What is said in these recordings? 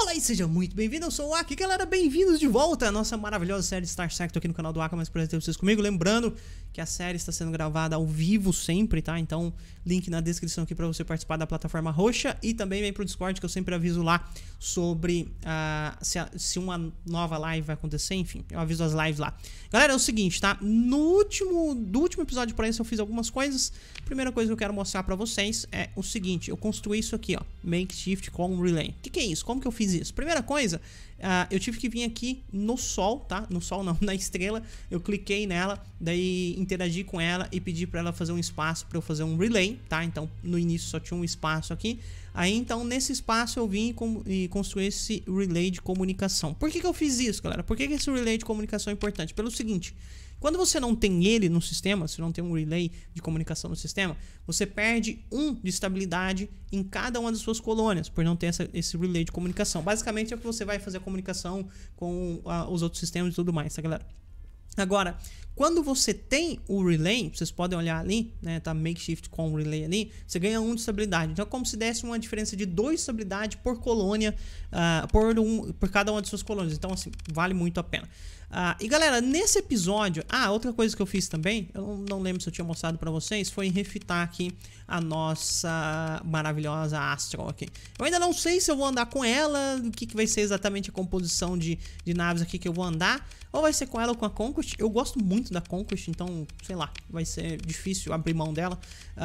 Fala aí, seja muito bem-vindo, eu sou o Aki, galera, bem-vindos de volta à nossa maravilhosa série Star Sector aqui no canal do Aki, mais prazer ter vocês comigo, lembrando que a série está sendo gravada ao vivo sempre, tá? Então, link na descrição aqui pra você participar da plataforma roxa e também vem pro Discord que eu sempre aviso lá sobre se uma nova live vai acontecer, enfim, eu aviso as lives lá. Galera, é o seguinte, tá? Do último episódio por aí eu fiz algumas coisas. Primeira coisa que eu quero mostrar pra vocês é o seguinte, eu construí isso aqui, ó, Makeshift com Relay. O que é isso? Como que eu fiz isso? Primeira coisa, eu tive que vir aqui no sol, tá? No sol não, na estrela. Eu cliquei nela, daí interagi com ela e pedi pra ela fazer um espaço pra eu fazer um relay, tá? Então no início só tinha um espaço aqui. Aí então nesse espaço eu vim e construí esse relay de comunicação. Por que eu fiz isso, galera? Por que esse relay de comunicação é importante? Pelo seguinte, quando você não tem ele no sistema, se não tem um relay de comunicação no sistema, você perde 1 de estabilidade em cada uma das suas colônias, por não ter esse relay de comunicação. Basicamente é que você vai fazer a comunicação com os outros sistemas e tudo mais, tá, galera? Agora, quando você tem o relay, vocês podem olhar ali, né, tá Makeshift com o relay ali, você ganha 1 de estabilidade. Então é como se desse uma diferença de 2 de estabilidade por colônia, por cada uma de suas colônias. Então assim, vale muito a pena. E galera, nesse episódio, outra coisa que eu fiz também, eu não lembro se eu tinha mostrado pra vocês, foi refitar aqui a nossa maravilhosa Astral aqui. Eu ainda não sei se eu vou andar com ela, o que vai ser exatamente a composição de naves aqui que eu vou andar, ou vai ser com ela ou com a Conquest. Eu gosto muito da Conquest, então, sei lá, vai ser difícil abrir mão dela,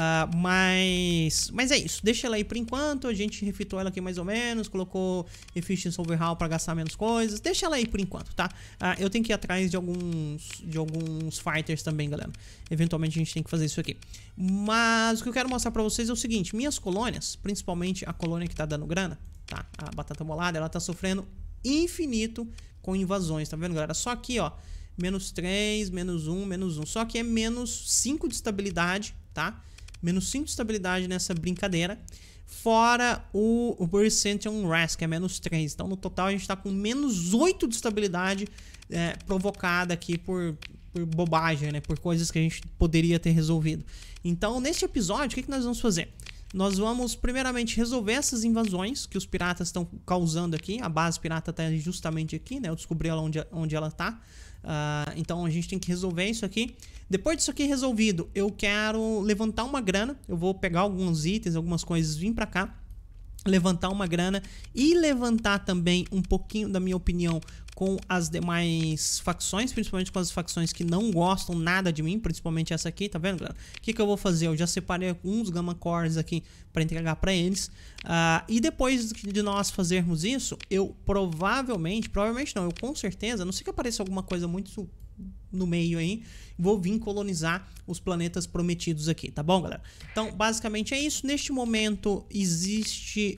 mas é isso, deixa ela aí por enquanto. A gente refitou ela aqui mais ou menos, colocou Efficiency Overhaul pra gastar menos coisas, deixa ela aí por enquanto, tá? Eu tenho que ir atrás de alguns fighters também, galera. Eventualmente a gente tem que fazer isso aqui. Mas o que eu quero mostrar pra vocês é o seguinte, minhas colônias, principalmente a colônia que tá dando grana, tá? A batata molada, ela tá sofrendo infinito com invasões, tá vendo, galera? Só aqui, ó, menos 3, menos 1, menos 1. Só que é menos 5 de estabilidade, tá? Menos 5 de estabilidade nessa brincadeira. Fora o Percent on Rest, que é menos 3. Então, no total, a gente tá com menos 8 de estabilidade provocada aqui por bobagem, né? Por coisas que a gente poderia ter resolvido. Então, neste episódio, o que nós vamos fazer? Nós vamos, primeiramente, resolver essas invasões que os piratas estão causando aqui. A base pirata está justamente aqui, né? Eu descobri ela onde ela está. Então, a gente tem que resolver isso aqui. Depois disso aqui resolvido, eu quero levantar uma grana. Eu vou pegar alguns itens, algumas coisas, vir para cá, levantar uma grana e levantar também um pouquinho da minha opinião com as demais facções, principalmente com as facções que não gostam nada de mim, principalmente essa aqui, tá vendo, galera? O que eu vou fazer? Eu já separei alguns Gamma Cores aqui para entregar para eles, e depois de nós fazermos isso, eu provavelmente não, eu com certeza, a não sei que apareça alguma coisa muito no meio aí, vou vir colonizar os planetas prometidos aqui, tá bom, galera? Então, basicamente é isso. Neste momento existem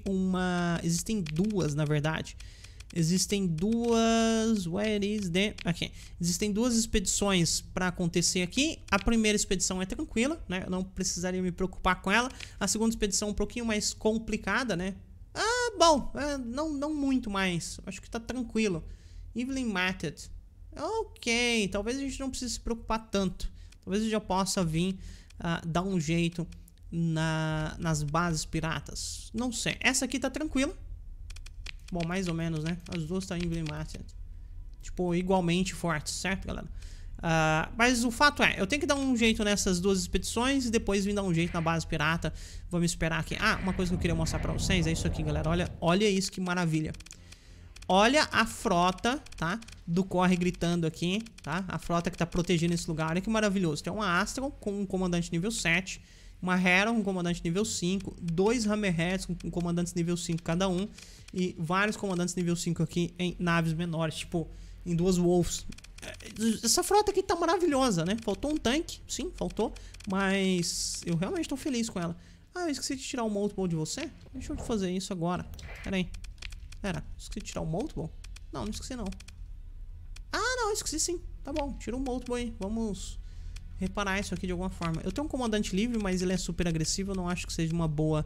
duas, na verdade. Existem duas... Okay. Existem duas expedições para acontecer aqui. A primeira expedição é tranquila, né? Eu não precisaria me preocupar com ela. A segunda expedição é um pouquinho mais complicada, né? Bom, não muito mais. Acho que tá tranquilo. Evelyn Matted. Ok, talvez a gente não precise se preocupar tanto. Talvez eu já possa vir dar um jeito nas bases piratas. Não sei. Essa aqui tá tranquila. Bom, mais ou menos, né? As duas estão emblemáticas. Tipo, igualmente fortes, certo, galera? Mas o fato é, eu tenho que dar um jeito nessas duas expedições e depois vir dar um jeito na base pirata. Vamos esperar aqui. Uma coisa que eu queria mostrar pra vocês é isso aqui, galera. Olha isso, que maravilha. Olha a frota, tá? Do Corre gritando aqui, tá? A frota que tá protegendo esse lugar. Olha que maravilhoso. Tem uma Astral com um comandante nível 7. Uma Hera com um comandante nível 5. 2 Hammerheads com comandantes nível 5 cada um. E vários comandantes nível 5 aqui em naves menores, tipo em 2 Wolves. Essa frota aqui tá maravilhosa, né? Faltou um tanque, sim, faltou. Mas eu realmente tô feliz com ela. Eu esqueci de tirar o Multiple de você. Deixa eu fazer isso agora. Pera aí. Esqueci de tirar o Multiple? Não esqueci não. Não, esqueci sim. Tá bom, tira o Multiple aí. Vamos reparar isso aqui de alguma forma. Eu tenho um comandante livre, mas ele é super agressivo. Eu não acho que seja uma boa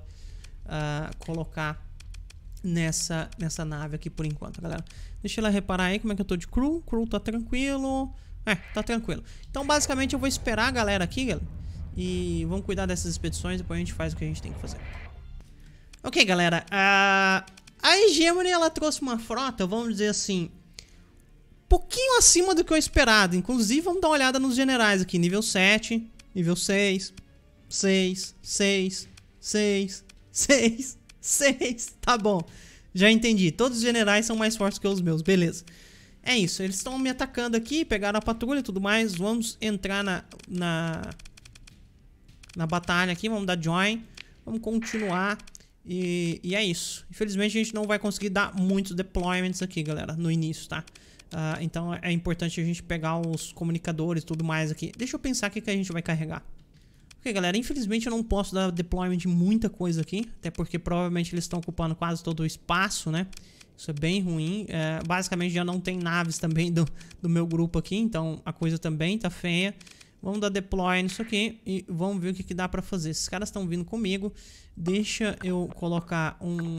colocar nessa nave aqui por enquanto, galera. Deixa ela reparar aí como é que eu tô de crew. Crew tá tranquilo. Tá tranquilo. Então, basicamente, eu vou esperar a galera aqui, galera. E vamos cuidar dessas expedições. Depois a gente faz o que a gente tem que fazer. Ok, galera. A Hegemony, ela trouxe uma frota, vamos dizer assim, pouquinho acima do que eu esperado. Inclusive, vamos dar uma olhada nos generais aqui. Nível 7, nível 6, 6, 6, 6, 6, 6. Tá bom, já entendi. Todos os generais são mais fortes que os meus, beleza. É isso, eles estão me atacando aqui, pegaram a patrulha e tudo mais. Vamos entrar na batalha aqui, vamos dar join. Vamos continuar e é isso. Infelizmente a gente não vai conseguir dar muitos deployments aqui, galera, no início, tá? Então é importante a gente pegar os comunicadores e tudo mais aqui. Deixa eu pensar o que a gente vai carregar. Ok, galera, infelizmente eu não posso dar deployment de muita coisa aqui, até porque provavelmente eles estão ocupando quase todo o espaço, né? Isso é bem ruim. Basicamente já não tem naves também do meu grupo aqui, então a coisa também tá feia. Vamos dar deploy nisso aqui e vamos ver o que dá pra fazer. Esses caras estão vindo comigo. Deixa eu colocar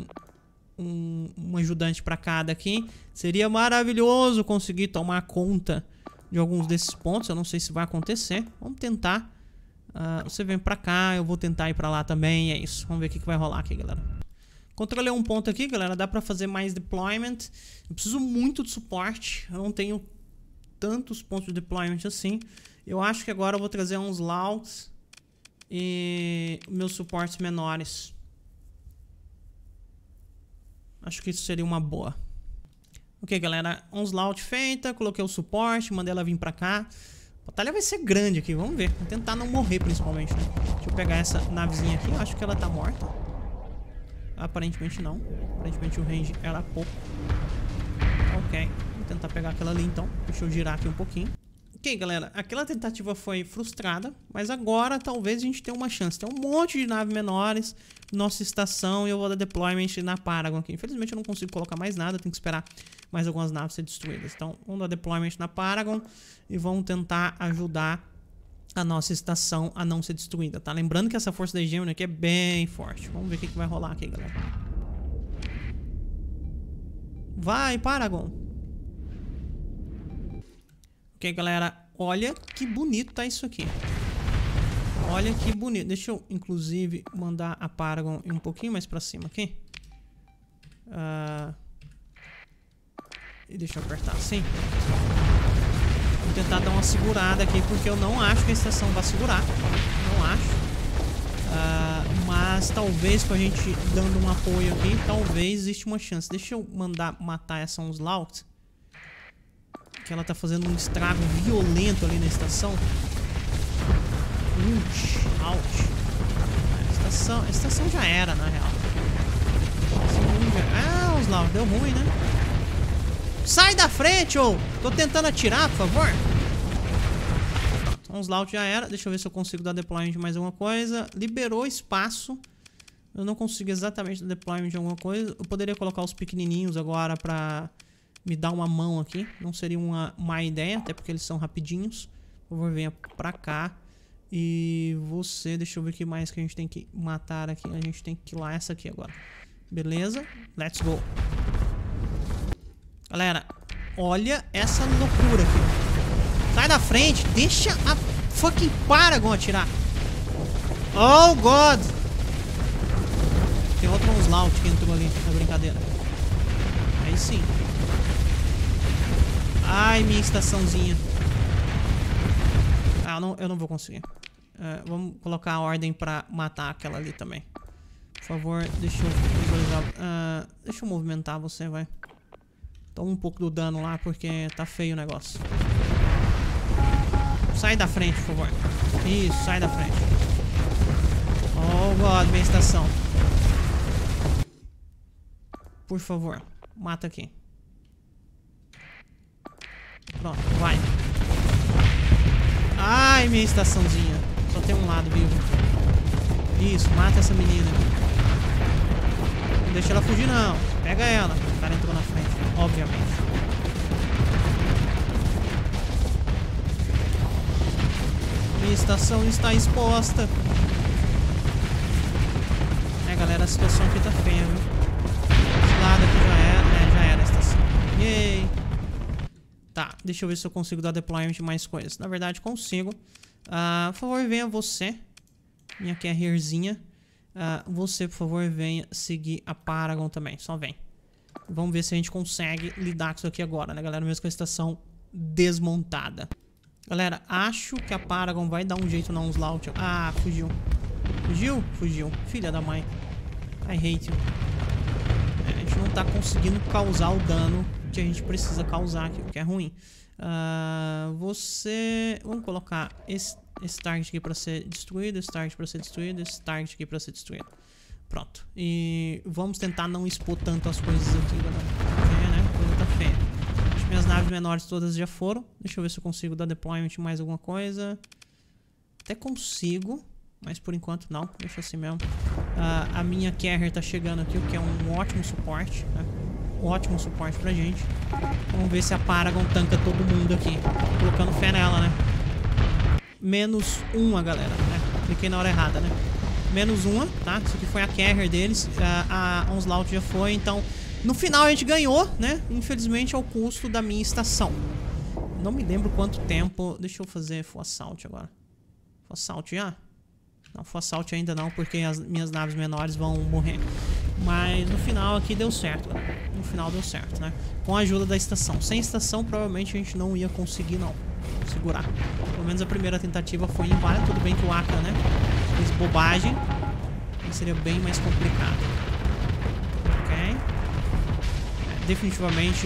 um ajudante pra cada aqui. Seria maravilhoso conseguir tomar conta de alguns desses pontos. Eu não sei se vai acontecer. Vamos tentar. Você vem pra cá, eu vou tentar ir pra lá também. É isso. Vamos ver o que vai rolar aqui, galera. Controlei um ponto aqui, galera. Dá pra fazer mais deployment. Eu preciso muito de suporte. Eu não tenho tantos pontos de deployment assim. Eu acho que agora eu vou trazer uns louts e meus suportes menores. Acho que isso seria uma boa. Ok, galera. Uns lout feita. Coloquei o suporte. Mandei ela vir pra cá. A batalha vai ser grande aqui. Vamos ver. Vou tentar não morrer, principalmente, né? Deixa eu pegar essa navezinha aqui. Eu acho que ela tá morta. Aparentemente não. Aparentemente o range era pouco. Ok. Vou tentar pegar aquela ali, então. Deixa eu girar aqui um pouquinho. Ok, galera, aquela tentativa foi frustrada, mas agora talvez a gente tenha uma chance. Tem um monte de naves menores, nossa estação, e eu vou dar deployment na Paragon aqui. Infelizmente eu não consigo colocar mais nada, tenho que esperar mais algumas naves serem destruídas. Então, vamos dar deployment na Paragon e vamos tentar ajudar a nossa estação a não ser destruída, tá? Lembrando que essa força da Hegemony aqui é bem forte. Vamos ver o que vai rolar aqui, galera. Vai, Paragon! Ok, galera, olha que bonito tá isso aqui. Olha que bonito. Deixa eu, inclusive, mandar a Paragon um pouquinho mais pra cima aqui. E deixa eu apertar assim. Vou tentar dar uma segurada aqui, porque eu não acho que a estação vai segurar. Não acho. Mas talvez com a gente dando um apoio aqui, talvez existe uma chance. Deixa eu mandar matar essa Onslaught. Que ela tá fazendo um estrago violento ali na estação. Ouch. A estação já era, na real. Os lá, deu ruim, né? Sai da frente, ô! Tô tentando atirar, por favor. Pronto, uns laut já era. Deixa eu ver se eu consigo dar deployment de mais alguma coisa. Liberou espaço. Eu não consigo exatamente dar deployment de alguma coisa. Eu poderia colocar os pequenininhos agora pra me dar uma mão aqui. Não seria uma má ideia, até porque eles são rapidinhos. Por favor, venha pra cá. E você, deixa eu ver o que mais que a gente tem que matar aqui. A gente tem que killar essa aqui agora. Beleza? Let's go. Galera, olha essa loucura aqui. Sai da frente. Deixa a fucking Paragon atirar. Oh, God. Tem outro Onslaught que entrou ali na brincadeira. Aí sim. Ai, minha estaçãozinha. Eu não vou conseguir. Vamos colocar a ordem pra matar aquela ali também. Por favor, deixa eu visualizar. Deixa eu movimentar você, vai. Toma um pouco do dano lá, porque tá feio o negócio. Sai da frente, por favor. Isso, sai da frente. Oh, God, minha estação. Por favor, mata aqui. Pronto, vai. Ai, minha estaçãozinha. Só tem um lado vivo. Isso, mata essa menina. Não deixa ela fugir, não. Pega ela. O cara entrou na frente, obviamente. Minha estação está exposta. Galera, a situação aqui tá feia, viu? Esse lado aqui já era a estação. Yay! Tá, deixa eu ver se eu consigo dar deployment de mais coisas. Na verdade, consigo. Por favor, venha você. Minha carrierzinha. Você, por favor, venha seguir a Paragon também. Só vem. Vamos ver se a gente consegue lidar com isso aqui agora, né, galera? Mesmo com a estação desmontada. Galera, acho que a Paragon vai dar um jeito na Onslaught. Ah, fugiu. Fugiu? Fugiu. Filha da mãe. I hate you. A gente não tá conseguindo causar o dano que a gente precisa causar aqui, o que é ruim. Vamos colocar esse target aqui pra ser destruído, esse target pra ser destruído, esse target aqui pra ser destruído. Pronto. E vamos tentar não expor tanto as coisas aqui, galera. Porque, né? A coisa tá feia. Acho que minhas naves menores todas já foram. Deixa eu ver se eu consigo dar deployment mais alguma coisa. Até consigo, mas por enquanto não. Deixa assim mesmo. A minha Carrier tá chegando aqui, o que é um ótimo suporte, né? Um ótimo suporte pra gente. Vamos ver se a Paragon tanca todo mundo aqui. Colocando fé nela, né? Menos uma, galera, né? Cliquei na hora errada, né? Menos uma, tá? Isso aqui foi a Carrier deles. A Onslaught já foi, então... No final a gente ganhou, né? Infelizmente ao custo da minha estação. Não me lembro quanto tempo... Deixa eu fazer Full Assault agora. Full Assault já? Não, Full Assault ainda não, porque as minhas naves menores vão morrer. Mas no final aqui deu certo, galera. No final deu certo, né? Com a ajuda da estação. Sem estação, provavelmente a gente não ia conseguir, não. Segurar. Pelo menos a primeira tentativa foi em vara. Tudo bem que o Aka, né? Fez bobagem. Mas seria bem mais complicado. Ok. Definitivamente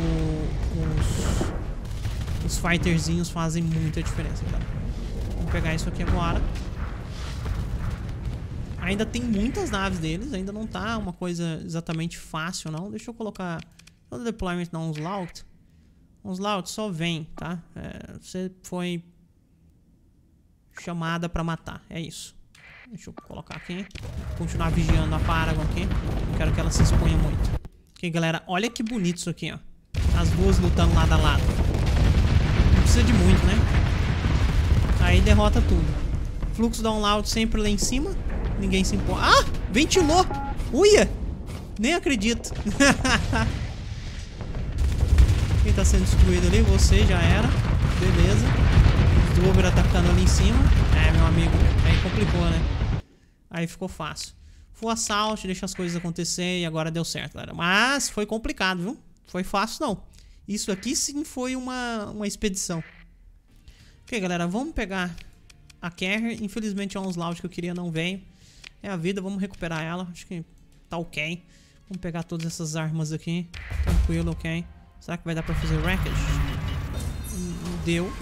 os fighterzinhos fazem muita diferença, galera. Vamos pegar isso aqui agora. Ainda tem muitas naves deles, ainda não tá uma coisa exatamente fácil, não. Deixa eu colocar o deployment na Onslaught. Onslaught, só vem, tá? Você foi chamada pra matar, é isso. Deixa eu colocar aqui. Continuar vigiando a Paragon aqui. Não quero que ela se exponha muito. Ok, galera, olha que bonito isso aqui, ó. As duas lutando lado a lado. Não precisa de muito, né? Aí derrota tudo. Fluxo download sempre lá em cima. Ninguém se importa. Ah! Ventilou! Uia! Nem acredito. Quem tá sendo destruído ali? Você já era. Beleza. Os Drover atacando ali em cima. Meu amigo. Aí complicou, né? Aí ficou fácil. Full Assault, deixa as coisas acontecer e agora deu certo, galera. Mas foi complicado, viu? Foi fácil, não. Isso aqui sim foi uma expedição. Ok, galera. Vamos pegar a Carrier. Infelizmente a Onslaught que eu queria não veio. É a vida, vamos recuperar ela. Acho que tá ok. Vamos pegar todas essas armas aqui. Tranquilo, ok. Será que vai dar pra fazer wreckage? Deu.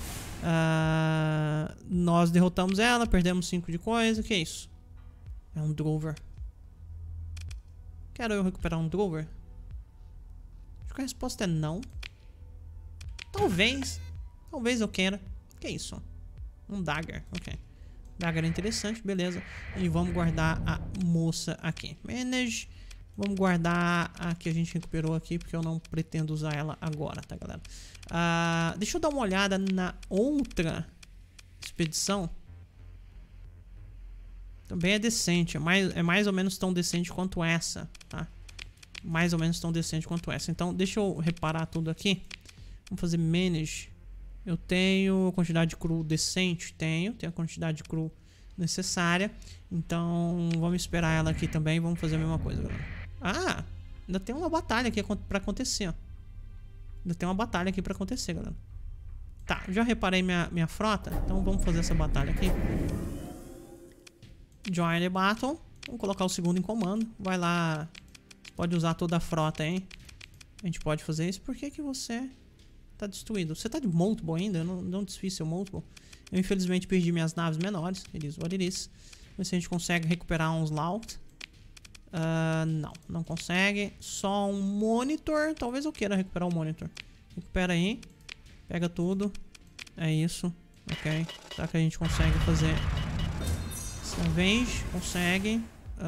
Nós derrotamos ela, perdemos 5 de coisa. Que é isso? É um Drover. Quero eu recuperar um Drover? Acho que a resposta é não. Talvez. Talvez eu queira. Que é isso? Um Dagger, ok. Dagger é interessante, beleza. E vamos guardar a moça aqui. Manage. Vamos guardar a que a gente recuperou aqui, porque eu não pretendo usar ela agora, tá, galera? Deixa eu dar uma olhada na outra expedição. Também é decente. É mais ou menos tão decente quanto essa, tá? Mais ou menos tão decente quanto essa. Então, deixa eu reparar tudo aqui. Vamos fazer manage. Eu tenho quantidade de crew decente? Tenho a quantidade de crew necessária. Então, vamos esperar ela aqui também. Vamos fazer a mesma coisa, galera. Ainda tem uma batalha aqui pra acontecer, ó. Ainda tem uma batalha aqui pra acontecer, galera. Tá, já reparei minha frota. Então, vamos fazer essa batalha aqui. Join the battle. Vamos colocar o segundo em comando. Vai lá. Pode usar toda a frota, hein? A gente pode fazer isso. Por que você... tá destruído? Você tá de multiple ainda? Eu não desfiz seu multiple. Eu infelizmente perdi minhas naves menores. Eles what it is. Ver se a gente consegue recuperar uns Onslaught. Não consegue. Só um monitor. Talvez eu queira recuperar o monitor. Recupera aí. Pega tudo. É isso. Ok. Será que a gente consegue fazer salvage? Consegue.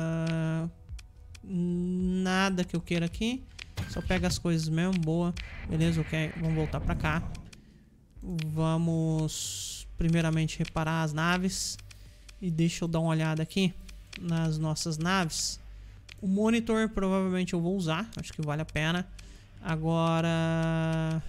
Nada que eu queira aqui. Só pega as coisas mesmo, boa. Beleza, ok. Vamos voltar pra cá. Vamos primeiramente reparar as naves. E deixa eu dar uma olhada aqui nas nossas naves. O monitor provavelmente eu vou usar. Acho que vale a pena. Agora...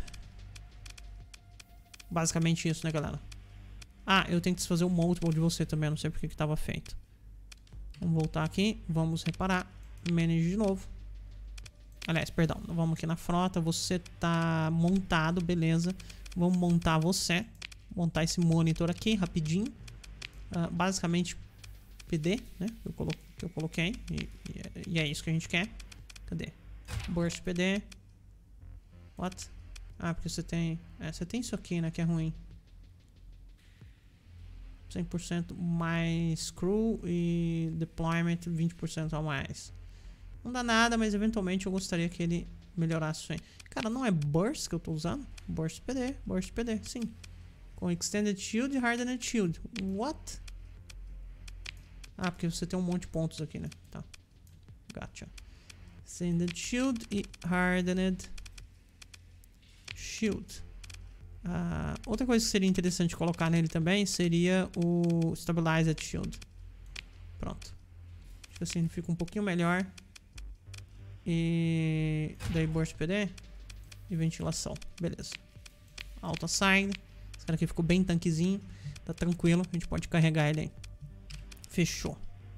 basicamente isso, né, galera? Eu tenho que desfazer o multiple de você também. Não sei porque que tava feito. Vamos voltar aqui. Vamos reparar. Manage de novo. Aliás, perdão. Vamos aqui na frota. Você tá montado, beleza. Vamos montar você. Montar esse monitor aqui, rapidinho. Basicamente, PD, né? Que eu coloquei. E é isso que a gente quer. Cadê? Burst PD. What? Ah, porque você tem... você tem isso aqui, né? Que é ruim. 100% mais crew e deployment 20% a mais. Não dá nada, mas eventualmente eu gostaria que ele melhorasse isso aí. Cara, não é Burst que eu tô usando? Burst PD, sim. Com Extended Shield e Hardened Shield. What? Ah, porque você tem um monte de pontos aqui, né? Tá. Gotcha. Extended Shield e Hardened Shield. Outra coisa que seria interessante colocar nele também seria o Stabilized Shield. Pronto. Acho que assim fica um pouquinho melhor. E daí Burst PD e ventilação. Beleza. Alta side. Esse cara aqui ficou bem tanquezinho. Tá tranquilo. A gente pode carregar ele aí. Fechou.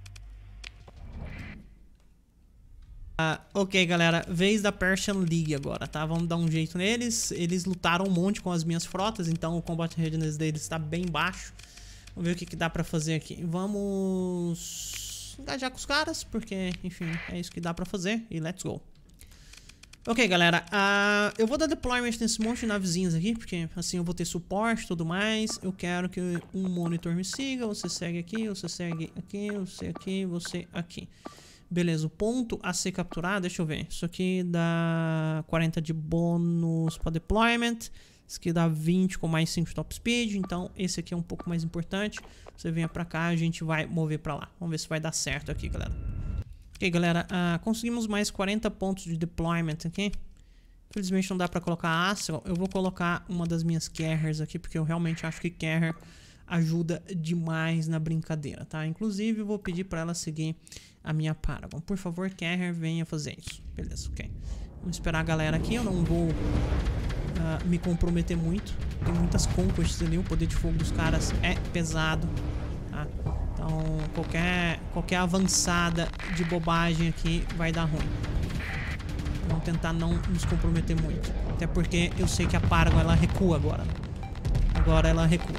Ok, galera. Vez da Persian League agora, tá? Vamos dar um jeito neles. Eles lutaram um monte com as minhas frotas, então o combat readiness deles está bem baixo. Vamos ver o que dá pra fazer aqui. Vamos engajar com os caras, porque, enfim, é isso que dá pra fazer. E let's go. Ok, galera. Eu vou dar deployment nesse monte de navezinhas aqui, porque assim eu vou ter suporte e tudo mais. Eu quero que um monitor me siga. Você segue aqui, você segue aqui, você aqui, você aqui. Beleza, o ponto a ser capturado, deixa eu ver. Isso aqui dá 40 de bônus para deployment. Isso aqui dá 20 com mais 5 top speed. Então esse aqui é um pouco mais importante. Você venha pra cá, a gente vai mover pra lá. Vamos ver se vai dar certo aqui, galera. Ok, galera, conseguimos mais 40 pontos de deployment aqui. Infelizmente não dá pra colocar Astral. Eu vou colocar uma das minhas Carriers aqui, porque eu realmente acho que Carrier ajuda demais na brincadeira, tá? Inclusive eu vou pedir pra ela seguir a minha Paragon. Por favor, Carrier, venha fazer isso. Beleza, ok. Vamos esperar a galera aqui. Eu não vou me comprometer muito. Tem muitas conquests ali. O poder de fogo dos caras é pesado, tá? Então qualquer avançada de bobagem aqui vai dar ruim. Vamos tentar não nos comprometer muito. Até porque eu sei que a Paragon ela recua agora. Agora ela recua.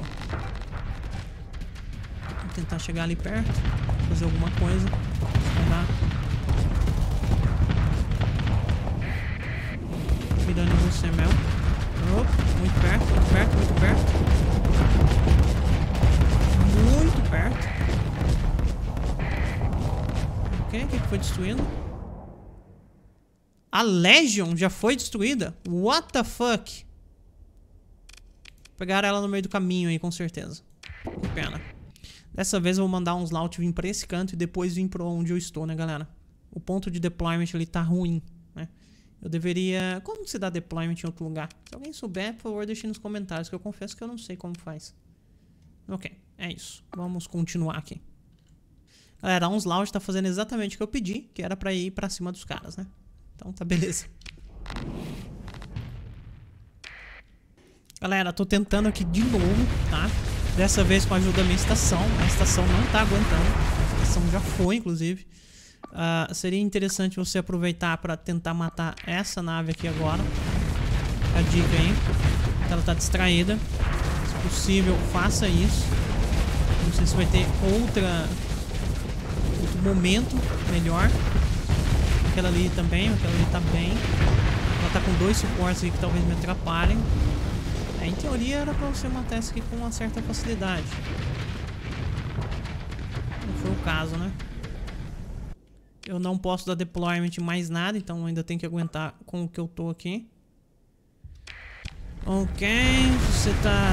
Vou tentar chegar ali perto, fazer alguma coisa. Tá? Mirando você, Mel. Muito perto, muito perto, muito perto. Muito perto. Ok, o que foi destruído? A Legion já foi destruída? What the fuck? Pegaram ela no meio do caminho aí, com certeza. Que pena. Dessa vez eu vou mandar uns Laut vir pra esse canto e depois vir pra onde eu estou, né, galera? O ponto de deployment ali tá ruim, né? Eu deveria... Como se dá deployment em outro lugar? Se alguém souber, por favor, deixe nos comentários, que eu confesso que eu não sei como faz. Ok, é isso. Vamos continuar aqui. Galera, uns Laut tá fazendo exatamente o que eu pedi, que era pra ir pra cima dos caras, né? Então tá beleza. Galera, tô tentando aqui de novo, tá? Dessa vez com a ajuda da minha estação. A estação não tá aguentando. A estação já foi, inclusive. Seria interessante você aproveitar para tentar matar essa nave aqui agora. A dica aí. Ela tá distraída. Se possível, faça isso. Não sei se vai ter outro momento melhor. Aquela ali também. Aquela ali tá bem. Ela tá com 2 suportes aqui que talvez me atrapalhem. Em teoria era pra você matar essa aqui com uma certa facilidade. Não foi o caso, né? Eu não posso dar deployment em mais nada, então ainda tenho que aguentar com o que eu tô aqui. Ok, você tá...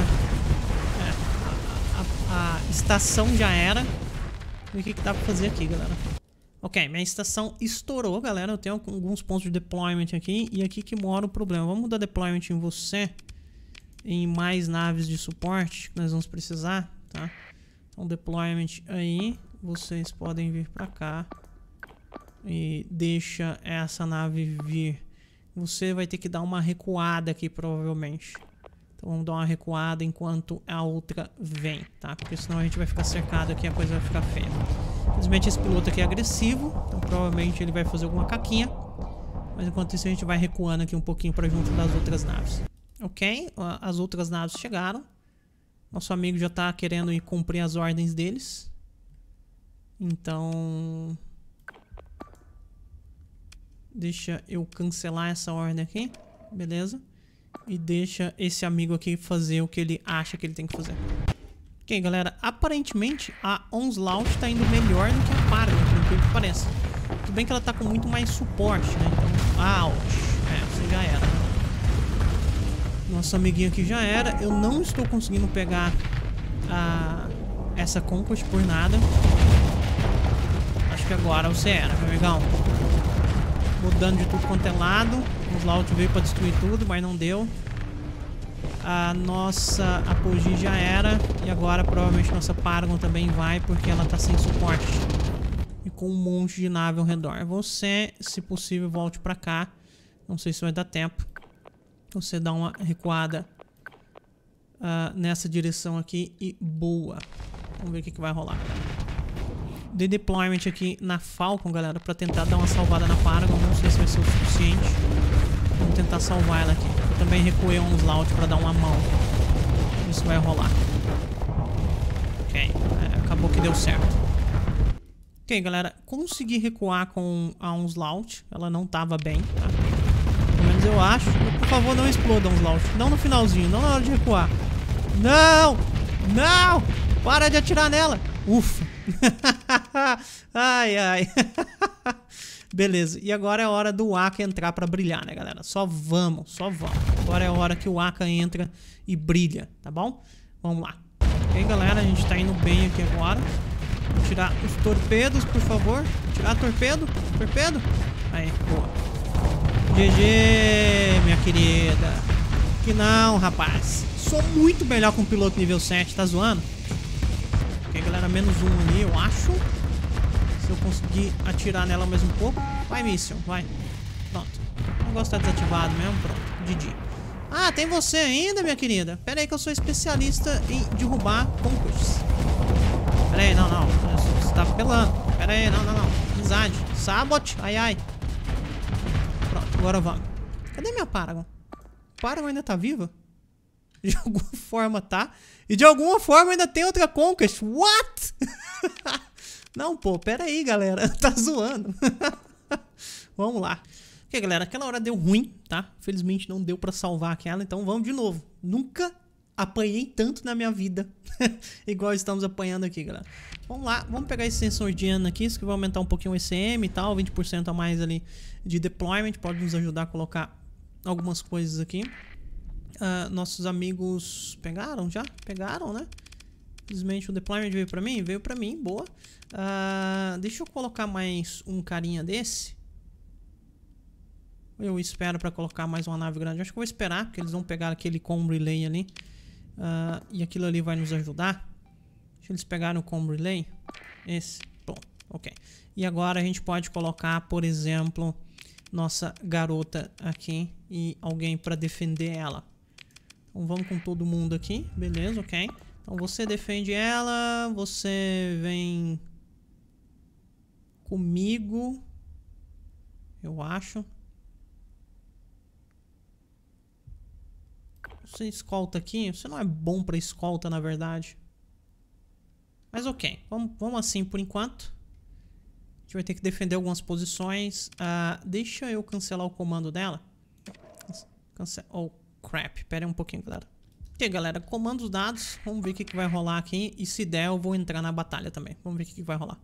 a estação já era. E o que dá pra fazer aqui, galera? Ok, minha estação estourou, galera. Eu tenho alguns pontos de deployment aqui. E aqui que mora o problema. Vamos dar deployment em você. Em mais naves de suporte que nós vamos precisar, tá? Então, deployment aí. Vocês podem vir pra cá. E deixa essa nave vir. Você vai ter que dar uma recuada aqui, provavelmente. Então, vamos dar uma recuada enquanto a outra vem, tá? Porque senão a gente vai ficar cercado aqui e a coisa vai ficar feia. Infelizmente, esse piloto aqui é agressivo. Então, provavelmente, ele vai fazer alguma caquinha. Mas enquanto isso a gente vai recuando aqui um pouquinho pra junto das outras naves. Ok, as outras naves chegaram. Nosso amigo já tá querendo ir cumprir as ordens deles. Então... deixa eu cancelar essa ordem aqui. Beleza. E deixa esse amigo aqui fazer o que ele acha que ele tem que fazer. Ok, galera. Aparentemente a Onslaught tá indo melhor do que a Paragon, pelo que parece. Tudo bem que ela tá com muito mais suporte, né? Então... ouch. Você já era. Nosso amiguinho aqui já era. Eu não estou conseguindo pegar essa Conquest por nada. Acho que agora você era, meu amigão. Mudando de tudo quanto é lado. O Onslaught veio pra destruir tudo, mas não deu. A nossa Apogee já era. E agora provavelmente nossa Paragon também vai, porque ela tá sem suporte. E com um monte de nave ao redor. Você, se possível, volte pra cá. Não sei se vai dar tempo. Você dá uma recuada nessa direção aqui e boa. Vamos ver o que vai rolar. De deployment aqui na Falcon, galera, pra tentar dar uma salvada na Paragon. Não sei se vai ser o suficiente. Vamos tentar salvar ela aqui. Eu também recuei um Onslaught pra dar uma mão. Isso vai rolar. Ok, acabou que deu certo. Ok, galera, consegui recuar com a Onslaught. Ela não tava bem, tá? Pelo menos eu acho. Por favor, não exploda, Onslaught. Não no finalzinho, não na hora de recuar. Não! Não! Para de atirar nela! Ufa! Ai, ai. Beleza, e agora é a hora do Aka entrar pra brilhar, né, galera? Só vamos, só vamos. Agora é a hora que o Aka entra e brilha, tá bom? Vamos lá. Ok, galera, a gente tá indo bem aqui agora. Vou tirar os torpedos, por favor. Tirar torpedo, torpedo. Aí, boa. GG, minha querida. Que não, rapaz. Sou muito melhor com o piloto nível 7, tá zoando? Ok, galera, menos um ali, eu acho. Se eu conseguir atirar nela mais um pouco. Vai, míssil, vai. Pronto. O negócio tá desativado mesmo, pronto. GG. Ah, tem você ainda, minha querida. Pera aí que eu sou especialista em derrubar Conquests. Pera aí, não, não. Você tá apelando. Pera aí, não, não, não. Amizade. Sabot. Ai, ai. Pronto, agora vamos. Cadê minha Paragon? Paragon ainda tá viva? De alguma forma tá. E de alguma forma ainda tem outra Conquest. What? Não, pô, pera aí, galera. Tá zoando. Vamos lá. Ok, galera, aquela hora deu ruim, tá? Felizmente não deu pra salvar aquela, então vamos de novo. Nunca apanhei tanto na minha vida. Igual estamos apanhando aqui, galera. Vamos lá, vamos pegar esse sensor de ano aqui. Isso que vai aumentar um pouquinho o ECM e tal. 20% a mais ali de deployment. Pode nos ajudar a colocar algumas coisas aqui. Nossos amigos pegaram já? Pegaram, né? Simplesmente o deployment veio pra mim? Veio pra mim, boa. Deixa eu colocar mais um carinha desse. Eu espero pra colocar mais uma nave grande. Acho que eu vou esperar, porque eles vão pegar aquele com relay ali. E aquilo ali vai nos ajudar. Deixa eles pegarem o com relay. Esse. Bom, ok. E agora a gente pode colocar, por exemplo, nossa garota aqui e alguém pra defender ela. Então vamos com todo mundo aqui. Beleza, ok. Então você defende ela. Você vem comigo. Eu acho. Você escolta aqui. Você não é bom pra escolta, na verdade. Mas ok. Vamos assim por enquanto. A gente vai ter que defender algumas posições. Deixa eu cancelar o comando dela. Oh, crap. Pera aí um pouquinho, galera. Ok, galera. Comandos dados. Vamos ver o que vai rolar aqui. E se der, eu vou entrar na batalha também. Vamos ver o que vai rolar.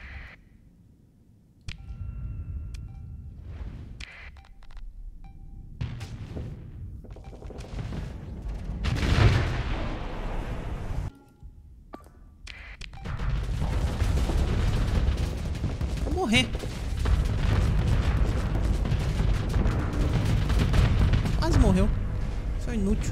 Vou morrer. Quase morreu. Foi inútil.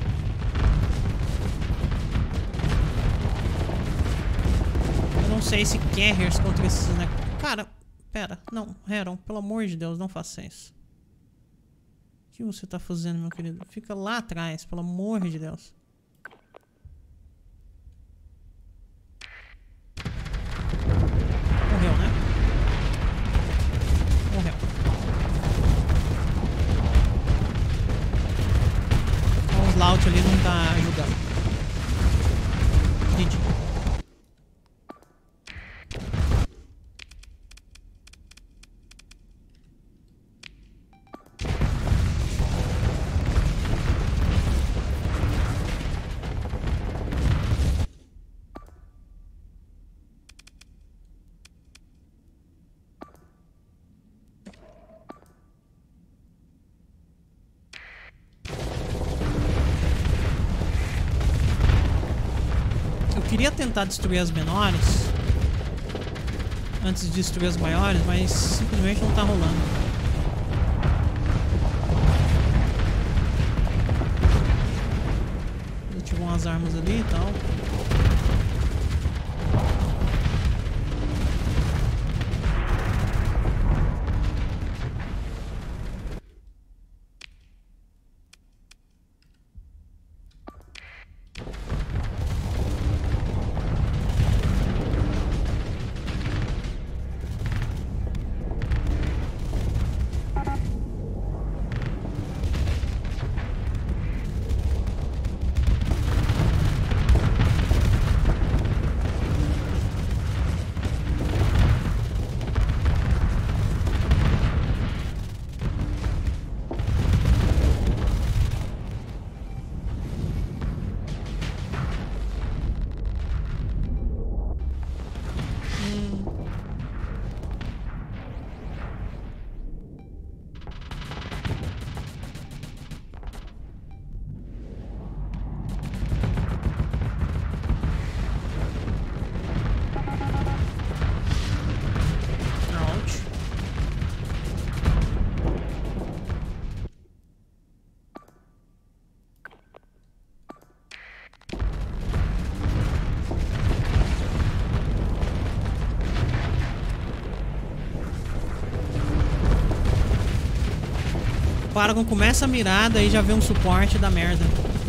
Eu não sei se carriers contra esses, né? Cara, pera. Não, Heron, pelo amor de Deus, não faça isso. O que você tá fazendo, meu querido? Fica lá atrás, pelo amor de Deus. Morreu, né? Morreu. tá ajudando. Didi. Eu queria tentar destruir as menores antes de destruir as maiores, mas simplesmente não tá rolando. Ativou umas armas ali e tal. Para quando começa a mirada, aí já vê um suporte da merda.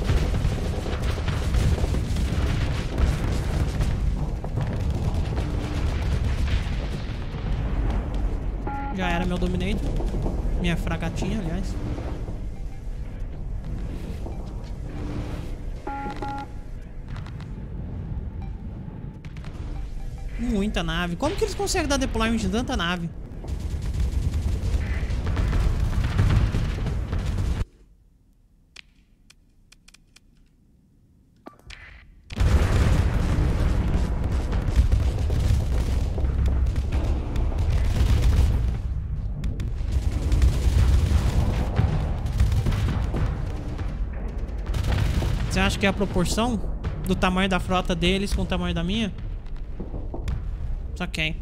Já era meu Dominator. Minha fragatinha, aliás. Muita nave. Como que eles conseguem dar deployment de tanta nave? Você acha que é a proporção do tamanho da frota deles com o tamanho da minha? Saquei.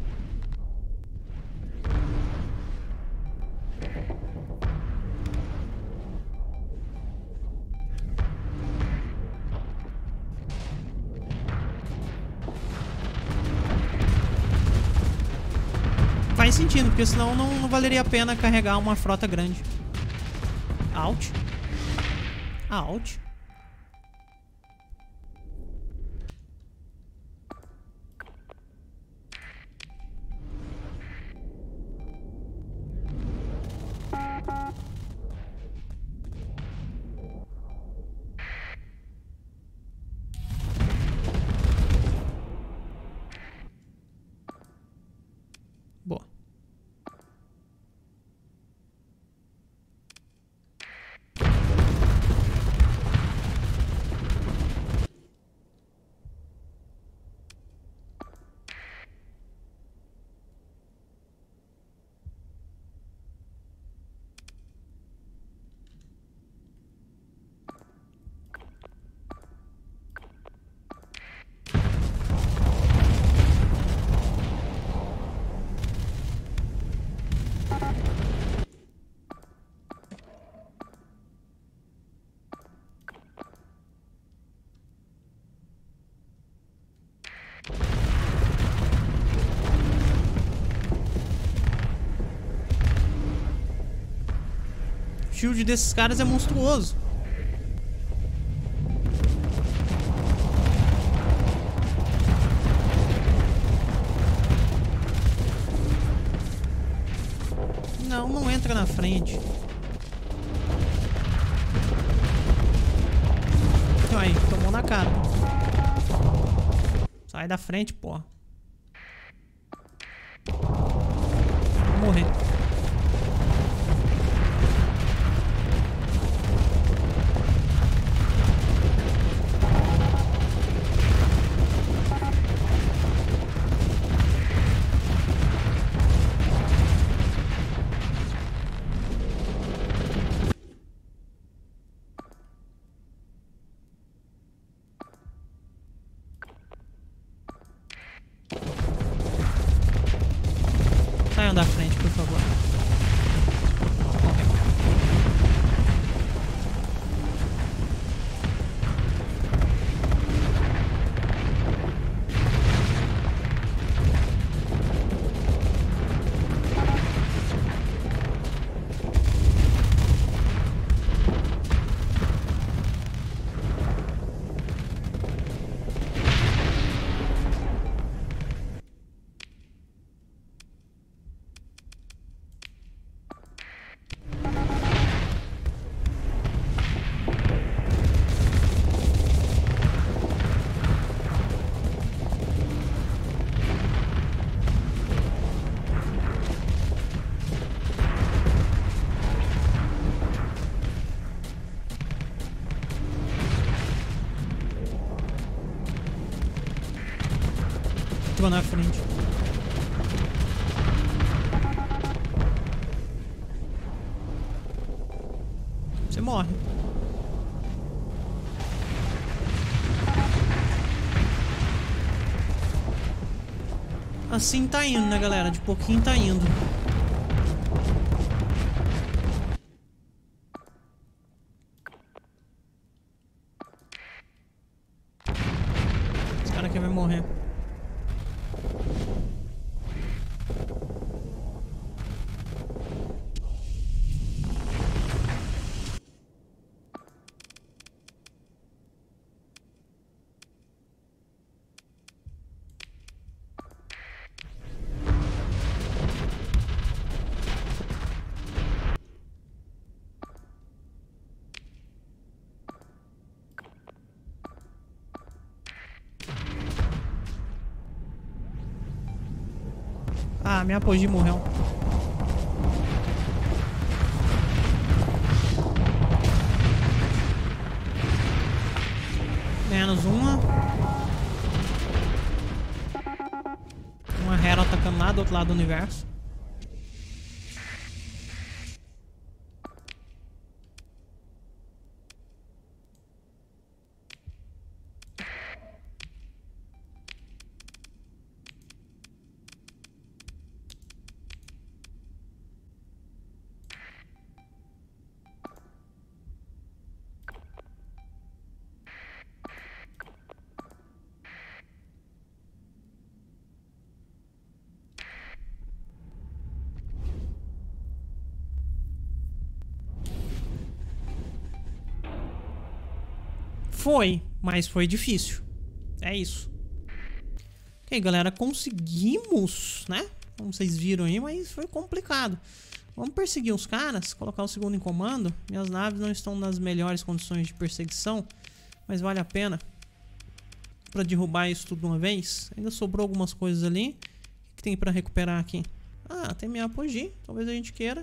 Faz sentido, porque senão não valeria a pena carregar uma frota grande. Out. Out. Boa. O shield desses caras é monstruoso. Não entra na frente. cara. Sai da frente, porra. Vou morrer. Saiam da frente, por favor. Ok. Tô na frente. Você morre. Assim tá indo, né, galera? De pouquinho tá indo. Esse cara aqui vai morrer. Ah, minha apogee morreu. Menos uma. Uma Hera atacando lá do outro lado do universo. Foi, mas foi difícil. É isso. Ok, galera, conseguimos, né? Como vocês viram aí, mas foi complicado. Vamos perseguir os caras, colocar o segundo em comando. Minhas naves não estão nas melhores condições de perseguição, mas vale a pena pra derrubar isso tudo de uma vez. Ainda sobrou algumas coisas ali. O que tem pra recuperar aqui? Ah, tem minha apogee. Talvez a gente queira.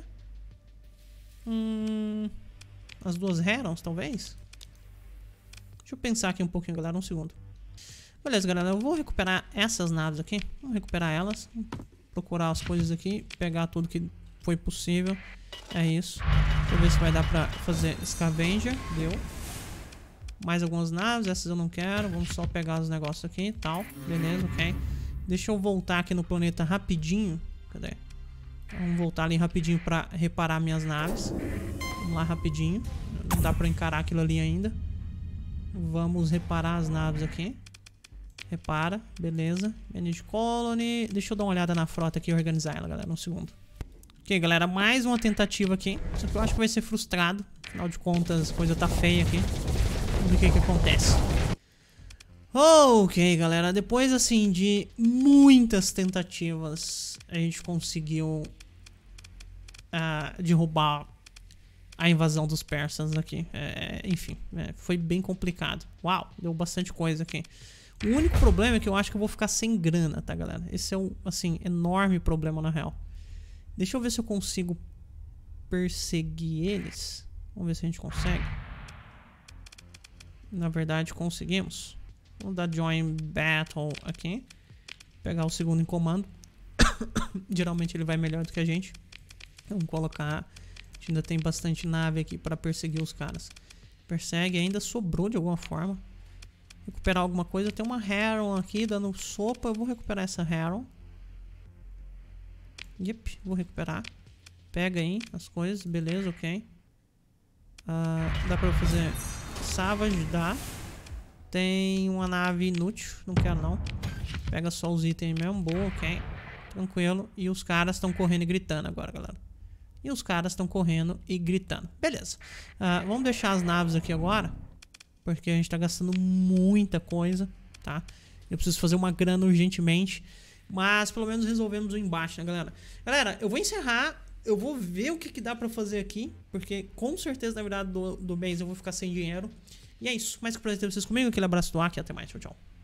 As duas Herons, talvez. Deixa eu pensar aqui um pouquinho, galera. Um segundo. Beleza, galera. Eu vou recuperar essas naves aqui. Vamos recuperar elas. Procurar as coisas aqui. Pegar tudo que foi possível. É isso. Deixa eu ver se vai dar pra fazer Scavenger. Deu. Mais algumas naves. Essas eu não quero. Vamos só pegar os negócios aqui e tal. Beleza, ok. Deixa eu voltar aqui no planeta rapidinho. Cadê? Vamos voltar ali rapidinho pra reparar minhas naves. Vamos lá rapidinho. Não dá pra encarar aquilo ali ainda. Vamos reparar as naves aqui. Repara, beleza. Manage Colony. Deixa eu dar uma olhada na frota aqui e organizar ela, galera. Um segundo. Ok, galera. Mais uma tentativa aqui. Só que eu acho que vai ser frustrado. Afinal de contas, a coisa tá feia aqui. Vamos ver o que acontece. Ok, galera. Depois, assim, de muitas tentativas, a gente conseguiu derrubar a invasão dos persas aqui. Enfim, foi bem complicado. Uau, deu bastante coisa aqui. O único problema é que eu acho que eu vou ficar sem grana, tá, galera? Esse é um, assim, enorme problema na real. Deixa eu ver se eu consigo perseguir eles. Vamos ver se a gente consegue. Na verdade, conseguimos. Vamos dar Join Battle aqui. Pegar o segundo em comando. Geralmente ele vai melhor do que a gente. Vamos colocar... A gente ainda tem bastante nave aqui para perseguir os caras. Persegue, ainda sobrou de alguma forma. Recuperar alguma coisa. Tem uma Heron aqui dando sopa. Eu vou recuperar essa Heron. Yep, vou recuperar. Pega aí as coisas. Beleza, ok. Dá pra eu fazer Savage, dá. Tem uma nave inútil. Não quero não. Pega só os itens mesmo. Boa, ok. Tranquilo. E os caras estão correndo e gritando agora, galera. E os caras estão correndo e gritando. Beleza. Vamos deixar as naves aqui agora. Porque a gente tá gastando muita coisa, tá? Eu preciso fazer uma grana urgentemente. Mas pelo menos resolvemos o embate, né, galera? Galera, eu vou encerrar. Eu vou ver o que dá pra fazer aqui. Porque com certeza, na verdade, do base eu vou ficar sem dinheiro. E é isso. Mais que prazer ter vocês comigo. Aquele abraço do Aki e até mais. Tchau, tchau.